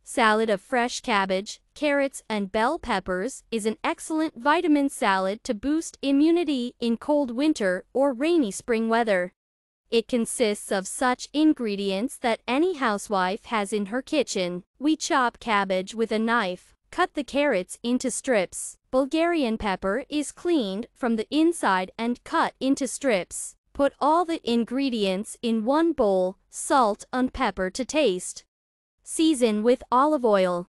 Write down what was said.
Salad of fresh cabbage, carrots, and bell peppers is an excellent vitamin salad to boost immunity in cold winter or rainy spring weather. It consists of such ingredients that any housewife has in her kitchen. We chop cabbage with a knife. Cut the carrots into strips. Bulgarian pepper is cleaned from the inside and cut into strips. Put all the ingredients in one bowl, salt and pepper to taste. Season with olive oil.